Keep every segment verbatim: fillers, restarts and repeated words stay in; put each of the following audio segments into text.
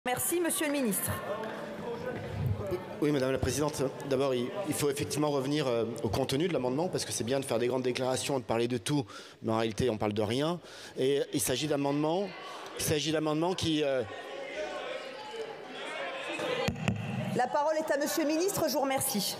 Merci, Monsieur le Ministre. Oui, Madame la Présidente. D'abord, il faut effectivement revenir au contenu de l'amendement, parce que c'est bien de faire des grandes déclarations, de parler de tout, mais en réalité, on parle de rien. Et il s'agit d'amendements, il s'agit d'amendements qui... Euh... La parole est à Monsieur le Ministre, je vous remercie.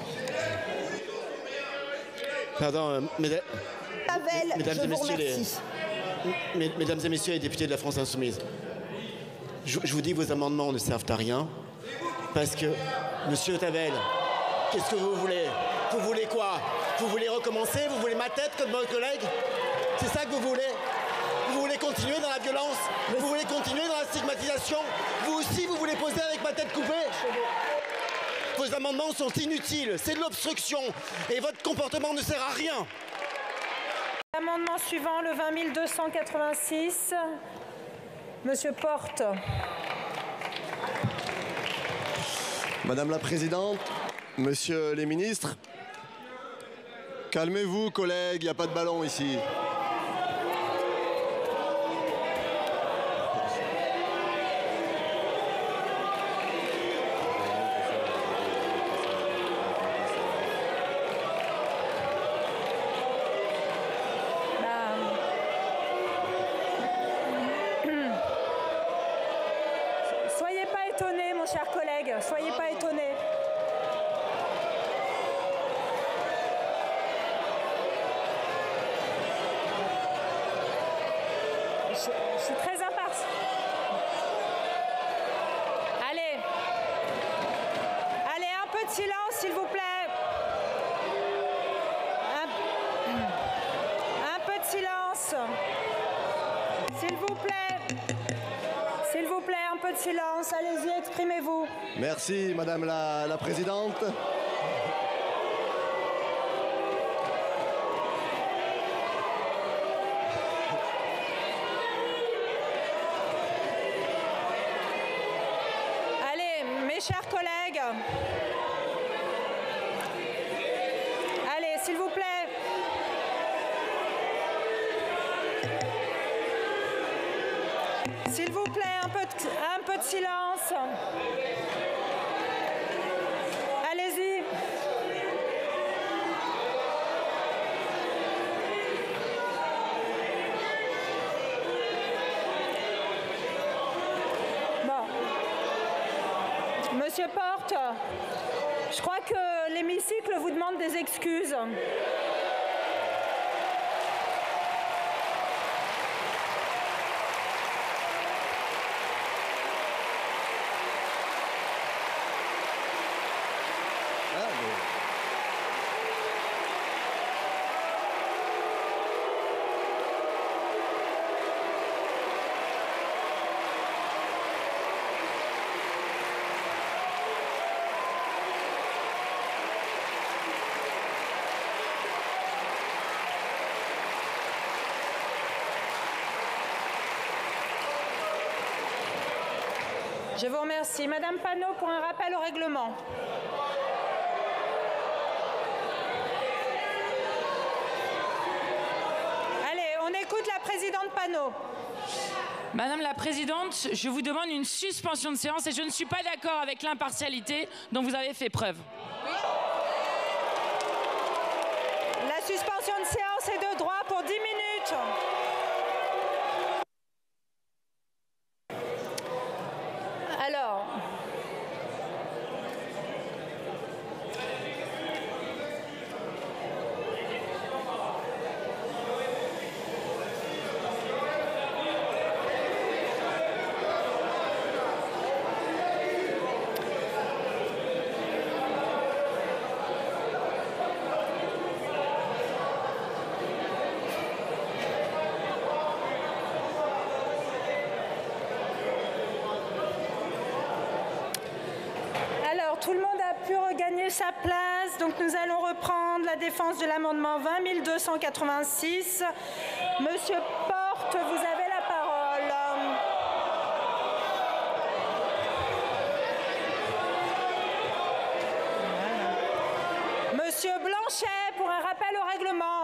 Pardon, euh, mesdames, Pavel, mesdames je et vous messieurs remercie. les, mesdames et messieurs les députés de la France Insoumise, je, je vous dis, vos amendements ne servent à rien, parce que, Monsieur Tavel, qu'est-ce que vous voulez? Vous voulez quoi? Vous voulez recommencer? Vous voulez ma tête comme votre collègue? C'est ça que vous voulez? Vous voulez continuer dans la violence? Vous voulez continuer dans la stigmatisation? Vous aussi, vous voulez poser avec ma tête coupée? Vos amendements sont inutiles, c'est de l'obstruction, et votre comportement ne sert à rien. Amendement suivant, le vingt mille deux cent quatre-vingt-six. Monsieur Porte. Madame la Présidente, Messieurs les ministres, calmez-vous collègues, il n'y a pas de ballon ici. Soyez pas étonnés, mon cher collègue, soyez pas étonnés. Je, je suis très impartial. Allez. Allez, un peu de silence, s'il vous plaît. Un, un peu de silence. S'il vous plaît. S'il vous plaît, un peu de silence. Allez-y, exprimez-vous. Merci Madame la, la Présidente. Allez, mes chers collègues. Allez, s'il vous plaît. S'il vous plaît, un peu de, un peu de silence. Allez-y. Bon. Monsieur Porte, je crois que l'hémicycle vous demande des excuses. Je vous remercie. Madame Panot pour un rappel au règlement. Allez, on écoute la présidente Panot. Madame la Présidente, je vous demande une suspension de séance et je ne suis pas d'accord avec l'impartialité dont vous avez fait preuve. La suspension de séance est de droit pour dix minutes. Alors, tout le monde a pu regagner sa place, donc nous allons reprendre la défense de l'amendement vingt mille deux cent quatre-vingt-six. Monsieur Porte, vous avez la parole. Monsieur Blanchet, pour un rappel au règlement.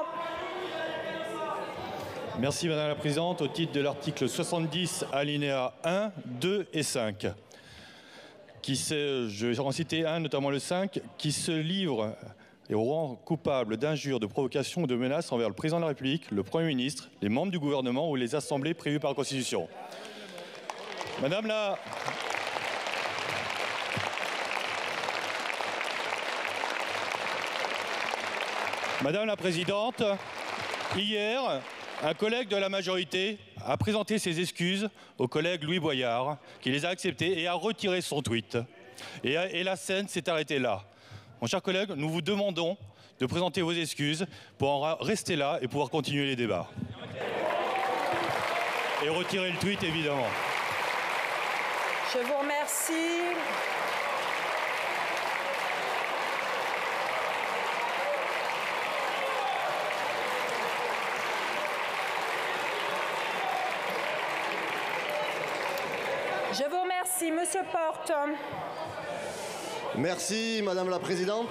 Merci Madame la Présidente. Au titre de l'article soixante-dix, alinéa un, deux et cinq. qui se, je vais en citer un, notamment le cinq, qui se livre et au rang coupable d'injures, de provocations ou de menaces envers le président de la République, le Premier ministre, les membres du gouvernement ou les assemblées prévues par la Constitution. Madame la... Madame la Présidente, hier, un collègue de la majorité a présenté ses excuses au collègue Louis Boyard, qui les a acceptées et a retiré son tweet. Et, et la scène s'est arrêtée là. Mon cher collègue, nous vous demandons de présenter vos excuses pour en rester là et pouvoir continuer les débats. Et retirer le tweet, évidemment. Je vous remercie. Je vous remercie, Monsieur Porte. Merci, Madame la Présidente.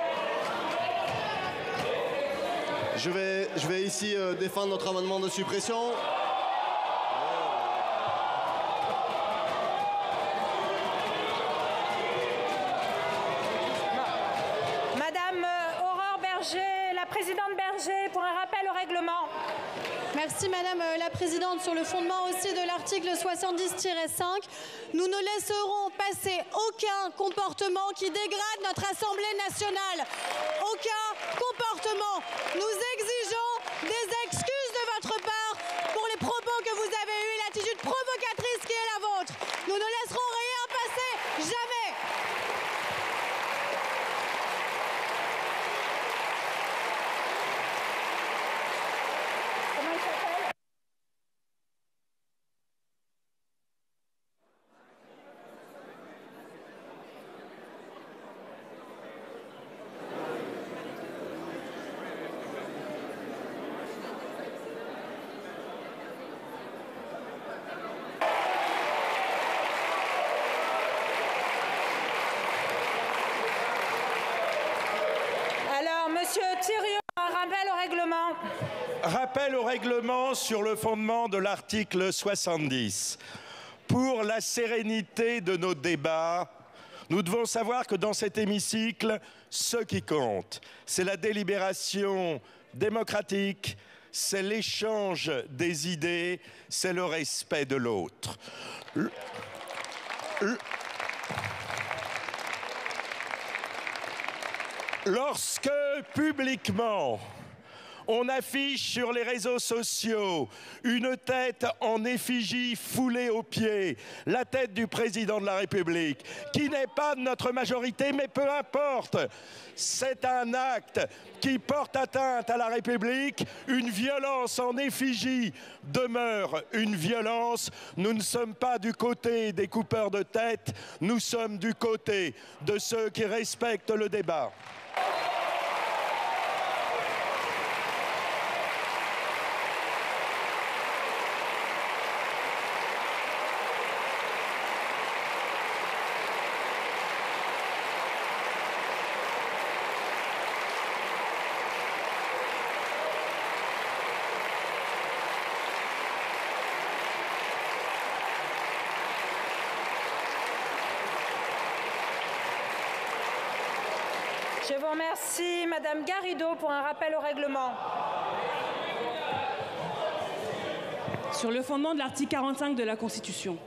Je vais, je vais ici euh, défendre notre amendement de suppression. Madame euh, Aurore Berger, la présidente Berger, pour un rappel au règlement. Merci Madame la Présidente. Sur le fondement aussi de l'article soixante-dix tiret cinq, nous ne laisserons passer aucun comportement qui dégrade notre Assemblée nationale. Aucun comportement. Nous exigeons des excuses de votre part pour les propos que vous avez eus, l'attitude provocatrice qui est la vôtre. Nous ne laisserons rien passer, jamais. Monsieur Thirion, un rappel au règlement. Rappel au règlement sur le fondement de l'article soixante-dix. Pour la sérénité de nos débats, nous devons savoir que dans cet hémicycle, ce qui compte, c'est la délibération démocratique, c'est l'échange des idées, c'est le respect de l'autre. Le... Le... Lorsque, publiquement, on affiche sur les réseaux sociaux une tête en effigie foulée aux pieds, la tête du président de la République, qui n'est pas de notre majorité, mais peu importe, c'est un acte qui porte atteinte à la République. Une violence en effigie demeure une violence. Nous ne sommes pas du côté des coupeurs de tête, nous sommes du côté de ceux qui respectent le débat. Je vous remercie, Madame Garrido, pour un rappel au règlement. Sur le fondement de l'article quarante-cinq de la Constitution,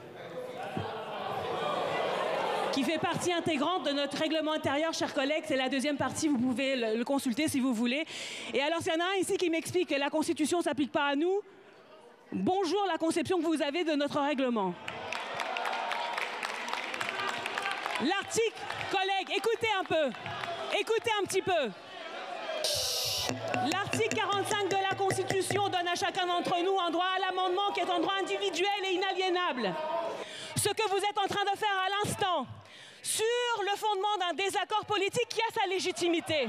qui fait partie intégrante de notre règlement intérieur, chers collègues, c'est la deuxième partie, vous pouvez le, le consulter si vous voulez. Et alors, s'il y en a un ici qui m'explique que la Constitution ne s'applique pas à nous, bonjour la conception que vous avez de notre règlement. L'article, collègues, écoutez un peu. Écoutez un petit peu. L'article quarante-cinq de la Constitution donne à chacun d'entre nous un droit à l'amendement qui est un droit individuel et inaliénable. Ce que vous êtes en train de faire à l'instant, sur le fondement d'un désaccord politique qui a sa légitimité.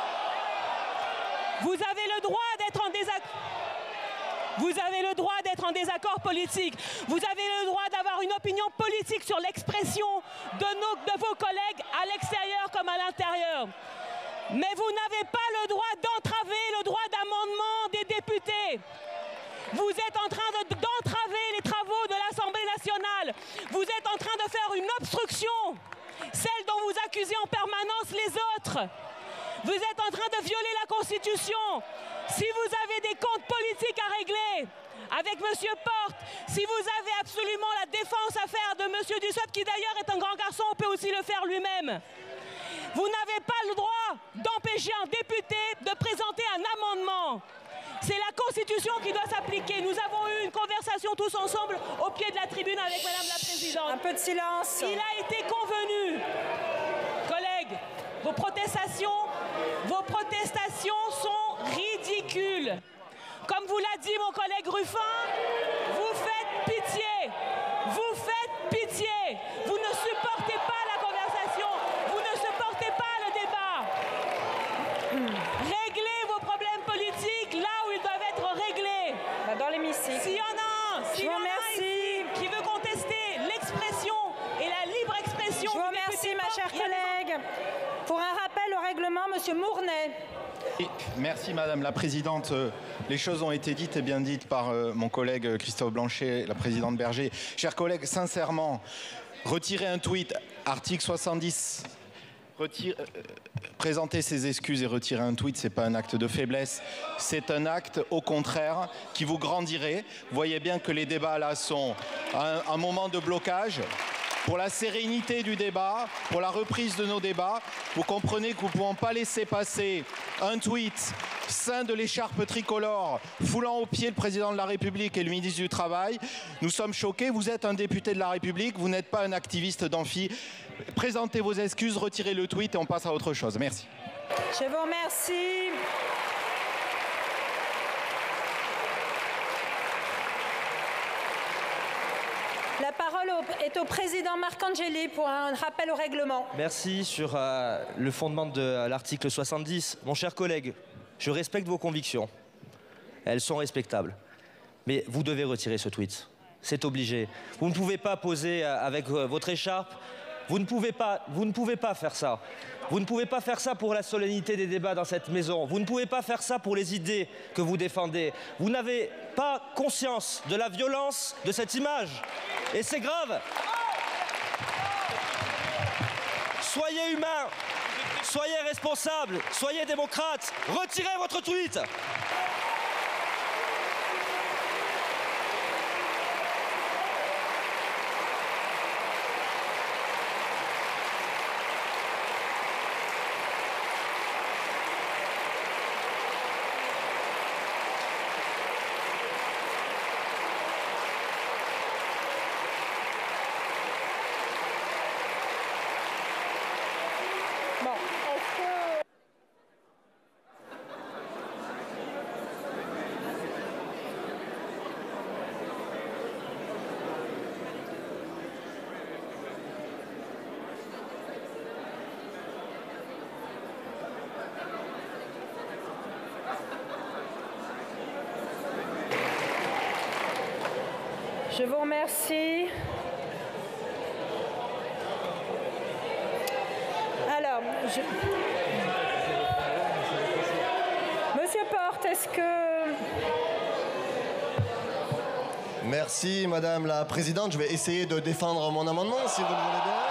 Vous avez le droit d'être en désaccord. Vous avez le droit d'être en désaccord politique. Vous avez le droit d'avoir une opinion politique sur l'expression de, nos, de vos collègues à l'extérieur comme à l'intérieur. Mais vous n'avez pas le droit d'entraver le droit d'amendement des députés. Vous êtes en train d'entraver les travaux de l'Assemblée nationale. Vous êtes en train de faire une l'obstruction, celle dont vous accusez en permanence les autres. Vous êtes en train de violer la Constitution. Si vous avez des comptes politiques à régler avec M. Porte, si vous avez absolument la défense à faire de M. Dussopt, qui d'ailleurs est un grand garçon, on peut aussi le faire lui-même. Vous n'avez pas le droit d'empêcher un député de présenter un amendement. C'est la Constitution qui doit s'appliquer. Nous avons eu une conversation tous ensemble au pied de la tribune avec Madame la Présidente. Un peu de silence. Il a été convenu, collègues, vos protestations, vos protestations sont ridicules. Comme vous l'a dit mon collègue Ruffin, vous faites pitié. Vous faites pitié. Vous ne supportez pas la conversation. Vous ne supportez pas le débat. Réglez vos problèmes politiques là où ils doivent être réglés. Bah dans l'hémicycle. S'il y en a un, s'il y en a un ici qui veut contester l'expression et la libre expression. Je vous remercie, ma chère collègue. Pour un rappel au règlement, Monsieur Mournet. Merci Madame la Présidente. Les choses ont été dites et bien dites par euh, mon collègue Christophe Blanchet, la présidente Berger. Chers collègues, sincèrement, retirer un tweet, article soixante-dix, retire, euh, présenter ses excuses et retirer un tweet, c'est pas un acte de faiblesse, c'est un acte au contraire qui vous grandirait. Vous voyez bien que les débats là sont un, un moment de blocage. Pour la sérénité du débat, pour la reprise de nos débats, vous comprenez que nous ne pouvons pas laisser passer un tweet ceint de l'écharpe tricolore, foulant aux pieds le président de la République et le ministre du Travail. Nous sommes choqués, vous êtes un député de la République, vous n'êtes pas un activiste d'amphi. Présentez vos excuses, retirez le tweet et on passe à autre chose. Merci. Je vous remercie. La parole est au président Marcangeli pour un rappel au règlement. Merci. Sur euh, le fondement de l'article soixante-dix, mon cher collègue, je respecte vos convictions. Elles sont respectables. Mais vous devez retirer ce tweet. C'est obligé. Vous ne pouvez pas poser avec votre écharpe. Vous ne pouvez pas, vous ne pouvez pas faire ça. Vous ne pouvez pas faire ça pour la solennité des débats dans cette maison. Vous ne pouvez pas faire ça pour les idées que vous défendez. Vous n'avez pas conscience de la violence de cette image. Et c'est grave. Soyez humains, soyez responsables, soyez démocrates. Retirez votre tweet. Je vous remercie. Alors, je... Monsieur Porte, est-ce que... Merci Madame la Présidente. Je vais essayer de défendre mon amendement si vous le voulez bien.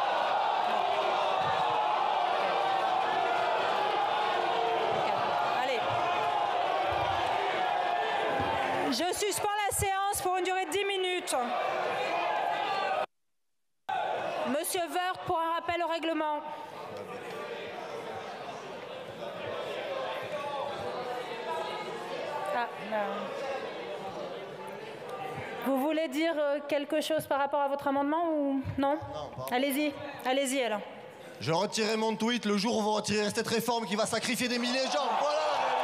Allez. Je suspends la séance pour une durée de dix minutes. Monsieur Woerth pour un rappel au règlement. Ah, non. Vous voulez dire quelque chose par rapport à votre amendement ou non? Non, pas. Allez-y, allez-y alors. Je retirerai mon tweet le jour où vous retirerez cette réforme qui va sacrifier des milliers de gens. Voilà.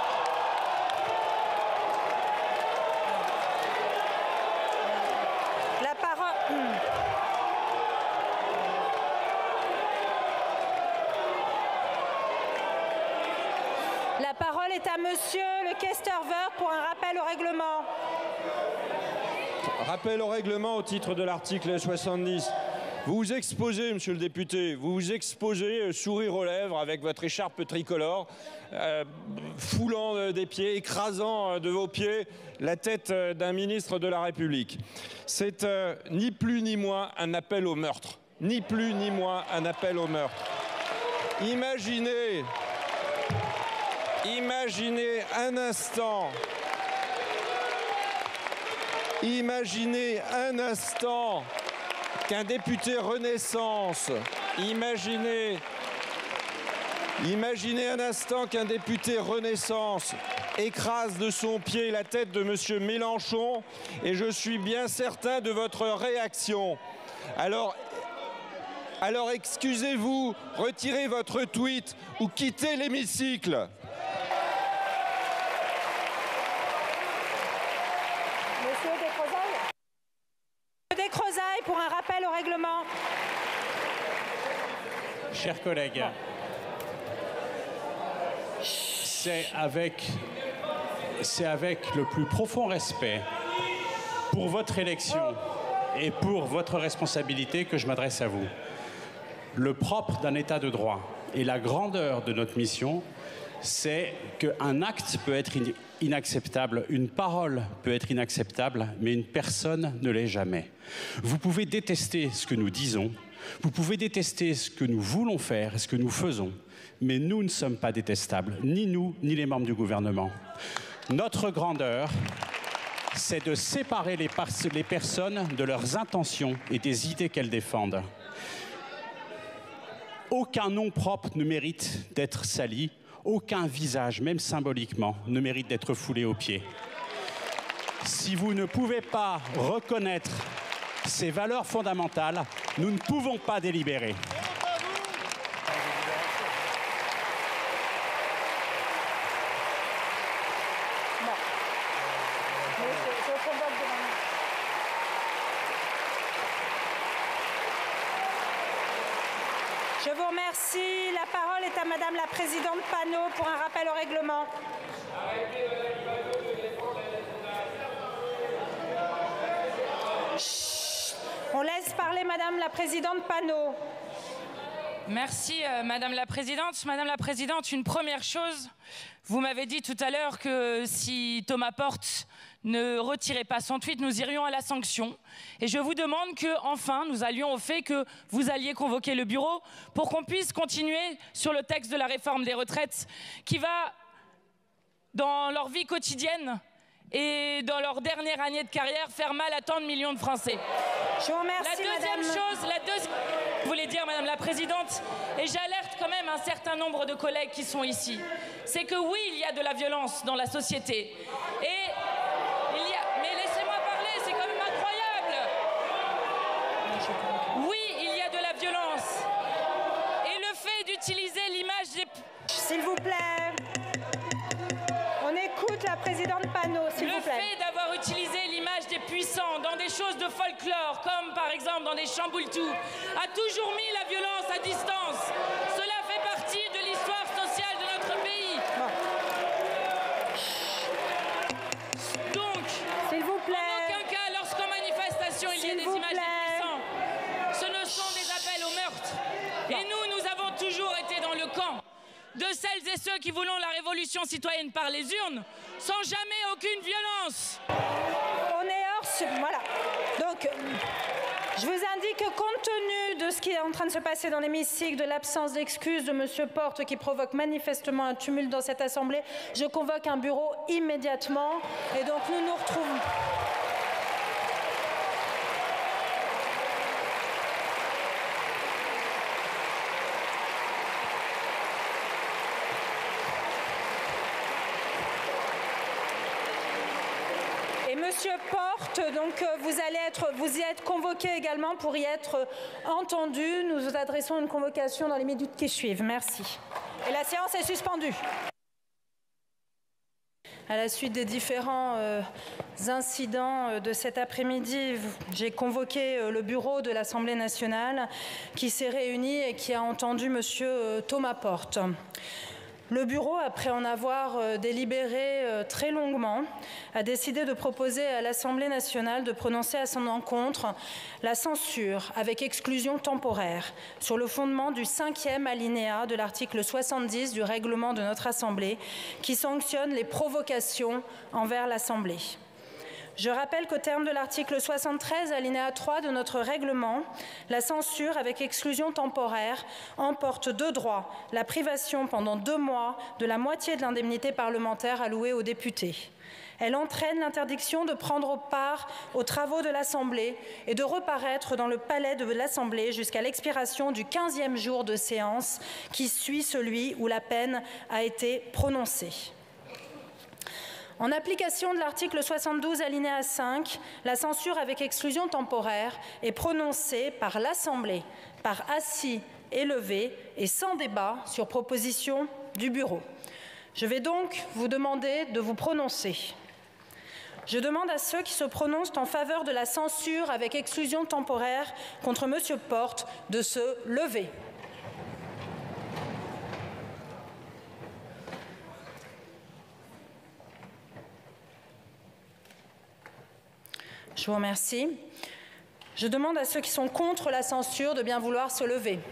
La parole... Hmm. La parole est à monsieur le questeur Woerth pour un rappel au règlement. Rappel au règlement au titre de l'article soixante-dix. Vous vous exposez, monsieur le député, vous vous exposez, euh, sourire aux lèvres, avec votre écharpe tricolore, euh, foulant euh, des pieds, écrasant euh, de vos pieds la tête euh, d'un ministre de la République. C'est euh, ni plus ni moins un appel au meurtre. ni plus ni moins un appel au meurtre. Imaginez, imaginez un instant, imaginez un instant qu'un député Renaissance, imaginez, imaginez un instant qu'un député Renaissance écrase de son pied la tête de M. Mélenchon et je suis bien certain de votre réaction. Alors, alors excusez-vous, retirez votre tweet ou quittez l'hémicycle. Monsieur Descrozaille. Monsieur Descrozaille pour un rappel au règlement. Chers collègues, c'est avec, c'est avec le plus profond respect pour votre élection et pour votre responsabilité que je m'adresse à vous. Le propre d'un État de droit et la grandeur de notre mission, c'est qu'un acte peut être in- inacceptable, une parole peut être inacceptable, mais une personne ne l'est jamais. Vous pouvez détester ce que nous disons, vous pouvez détester ce que nous voulons faire et ce que nous faisons, mais nous ne sommes pas détestables, ni nous, ni les membres du gouvernement. Notre grandeur, c'est de séparer les, par- les personnes de leurs intentions et des idées qu'elles défendent. Aucun nom propre ne mérite d'être sali, aucun visage, même symboliquement, ne mérite d'être foulé aux pieds. Si vous ne pouvez pas reconnaître ces valeurs fondamentales, nous ne pouvons pas délibérer. Je vous remercie. La parole est à Madame la Présidente Panot pour un rappel au règlement. Chut. On laisse parler Madame la Présidente Panot. Merci, euh, Madame la Présidente. Madame la Présidente, une première chose, vous m'avez dit tout à l'heure que si Thomas Porte ne retirait pas son tweet, nous irions à la sanction. Et je vous demande que, enfin, nous allions au fait que vous alliez convoquer le bureau pour qu'on puisse continuer sur le texte de la réforme des retraites qui va, dans leur vie quotidienne et dans leur dernière année de carrière, faire mal à tant de millions de Français. Je vous remercie, La deuxième Madame. chose, la deuxième... Je voulais dire, Madame la Présidente, et j'alerte quand même un certain nombre de collègues qui sont ici, c'est que oui, il y a de la violence dans la société. Et il y a... Mais laissez-moi parler, c'est quand même incroyable. Oui, il y a de la violence. Et le fait d'utiliser l'image des... S'il vous plaît. On écoute la Présidente Panot, s'il vous plaît. Le fait d'avoir utilisé l'image des puissants dans des choses de folklore, comme par exemple dans des chamboultous, a toujours mis la violence à distance. Cela fait partie de l'histoire sociale de notre pays. Donc, s'il vous plaît. En aucun cas, lorsqu'en manifestation il y a des images des puissants, ce ne sont des appels au meurtre. Et nous, nous avons toujours été dans le camp de celles et ceux qui voulons la révolution citoyenne par les urnes, sans jamais aucune violence. On est hors... Voilà. Donc, je vous indique que compte tenu de ce qui est en train de se passer dans l'hémicycle, de l'absence d'excuses de M. Porte qui provoque manifestement un tumulte dans cette Assemblée, je convoque un bureau immédiatement. Et donc, nous nous retrouvons... Et Monsieur Porte, donc vous allez être, vous y êtes convoqué également pour y être entendu. Nous vous adressons une convocation dans les minutes qui suivent. Merci. Et la séance est suspendue. À la suite des différents euh, incidents euh, de cet après-midi, j'ai convoqué euh, le bureau de l'Assemblée nationale qui s'est réuni et qui a entendu Monsieur euh, Thomas Porte. Le bureau, après en avoir euh, délibéré euh, très longuement, a décidé de proposer à l'Assemblée nationale de prononcer à son encontre la censure avec exclusion temporaire sur le fondement du cinquième alinéa de l'article soixante-dix du règlement de notre Assemblée qui sanctionne les provocations envers l'Assemblée. Je rappelle qu'au terme de l'article soixante-treize, alinéa trois de notre règlement, la censure avec exclusion temporaire emporte de droit la privation pendant deux mois de la moitié de l'indemnité parlementaire allouée aux députés. Elle entraîne l'interdiction de prendre part aux travaux de l'Assemblée et de reparaître dans le palais de l'Assemblée jusqu'à l'expiration du quinzième jour de séance qui suit celui où la peine a été prononcée. En application de l'article soixante-douze alinéa cinq, la censure avec exclusion temporaire est prononcée par l'Assemblée, par assis et levé et sans débat sur proposition du Bureau. Je vais donc vous demander de vous prononcer. Je demande à ceux qui se prononcent en faveur de la censure avec exclusion temporaire contre Monsieur Porte de se lever. Je vous remercie. Je demande à ceux qui sont contre la censure de bien vouloir se lever.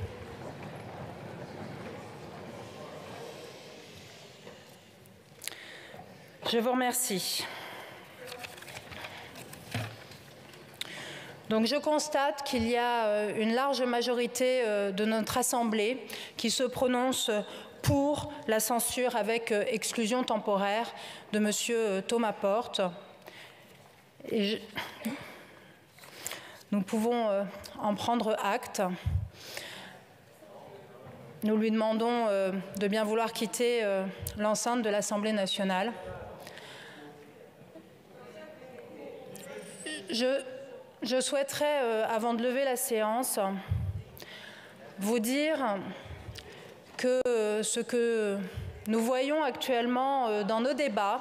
Je vous remercie. Donc je constate qu'il y a une large majorité de notre Assemblée qui se prononce pour la censure avec exclusion temporaire de Monsieur Thomas Porte. Et je... Nous pouvons en prendre acte. Nous lui demandons de bien vouloir quitter l'enceinte de l'Assemblée nationale. Je... Je souhaiterais, euh, avant de lever la séance, vous dire que euh, ce que nous voyons actuellement euh, dans nos débats,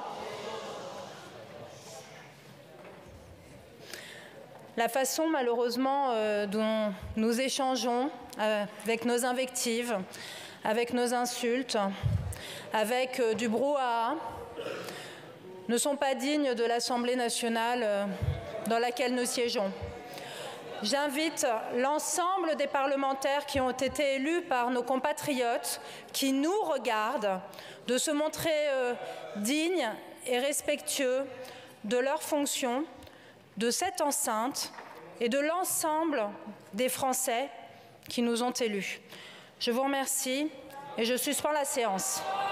la façon malheureusement euh, dont nous échangeons euh, avec nos invectives, avec nos insultes, avec euh, du brouhaha, ne sont pas dignes de l'Assemblée nationale euh, dans laquelle nous siégeons. J'invite l'ensemble des parlementaires qui ont été élus par nos compatriotes, qui nous regardent, de se montrer euh, dignes et respectueux de leurs fonctions, de cette enceinte et de l'ensemble des Français qui nous ont élus. Je vous remercie et je suspends la séance.